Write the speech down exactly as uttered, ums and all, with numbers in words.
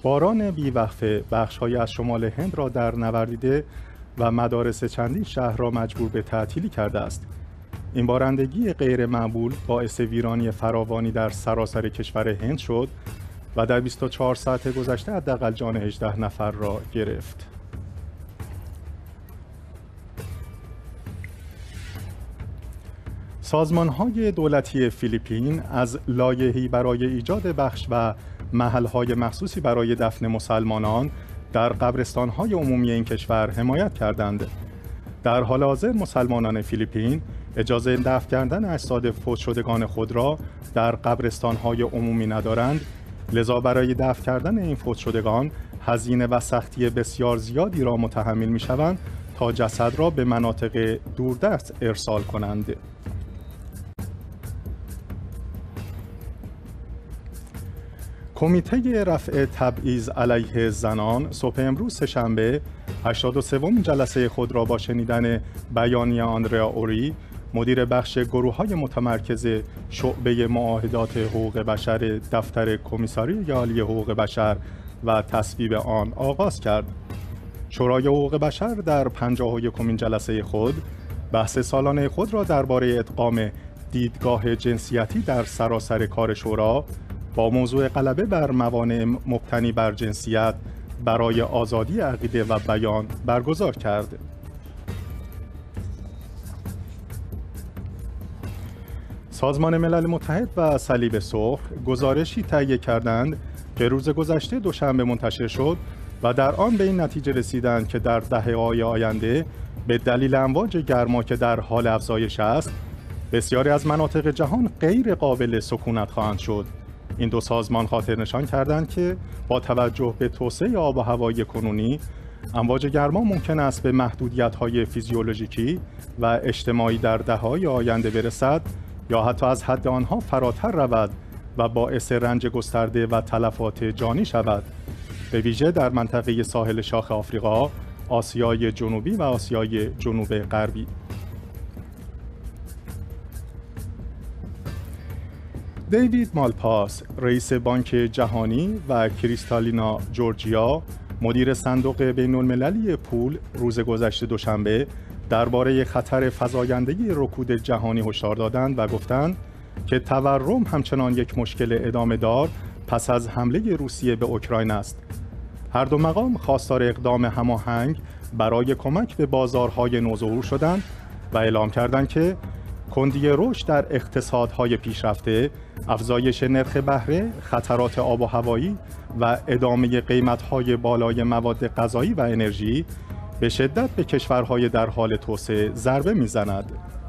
باران بیوقفه بخش‌هایی از شمال هند را در نوردیده و مدارس چندین شهر را مجبور به تعطیلی کرده است. این بارندگی غیر معمول باعث ویرانی فراوانی در سراسر کشور هند شد و در بیست و چهار ساعت گذشته حداقل جان هجده نفر را گرفت. سازمان‌های دولتی فیلیپین از لایحه‌ای برای ایجاد بخش و محل‌های مخصوصی برای دفن مسلمانان در قبرستان‌های عمومی این کشور حمایت کردند. در حال حاضر مسلمانان فیلیپین اجازه دفن کردن اجساد فوت شدگان خود را در قبرستان‌های عمومی ندارند، لذا برای دفن کردن این فوت شدگان هزینه و سختی بسیار زیادی را متحمل می‌شوند تا جسد را به مناطق دوردست ارسال کنند. کمیته رفع تبعیض علیه زنان صبح امروز سه‌شنبه هشتاد و سومین جلسه خود را با شنیدن بیانیه آندریا اوری، مدیر بخش گروه‌های متمرکز شعبه معاهدات حقوق بشر دفتر کمیساری عالی حقوق بشر و تصویب آن آغاز کرد. شورای حقوق بشر در پنجاه و یکمین جلسه خود بحث سالانه خود را درباره ادغام دیدگاه جنسیتی در سراسر کار شورا با موضوع غلبه بر موانع مبتنی بر جنسیت برای آزادی عقیده و بیان برگزار کرد. سازمان ملل متحد و صلیب سرخ گزارشی تهیه کردند که روز گذشته دوشنبه منتشر شد و در آن به این نتیجه رسیدند که در دهه‌های آینده به دلیل امواج گرما که در حال افزایش است، بسیاری از مناطق جهان غیر قابل سکونت خواهند شد. این دو سازمان خاطر نشان کردند که با توجه به توسعه آب و هوایی کنونی، امواج گرما ممکن است به محدودیت‌های فیزیولوژیکی و اجتماعی در دهه‌های آینده برسد یا حتی از حد آنها فراتر رود و باعث رنج گسترده و تلفات جانی شود، به ویژه در منطقه ساحل شاخ آفریقا، آسیای جنوبی و آسیای جنوب غربی. دیوید مالپاس، رئیس بانک جهانی و کریستالینا جورجیا، مدیر صندوق بین‌المللی پول، روز گذشته دوشنبه درباره خطر فزایندگی رکود جهانی هشدار دادند و گفتند که تورم همچنان یک مشکل ادامه دار پس از حمله روسیه به اوکراین است. هر دو مقام خواستار اقدام هماهنگ برای کمک به بازارهای نوظهور شدند و اعلام کردند که کندی رشد در اقتصادهای پیشرفته، افزایش نرخ بهره، خطرات آب و هوایی و ادامه قیمت‌های بالای مواد غذایی و انرژی به شدت به کشورهای در حال توسعه ضربه می‌زند.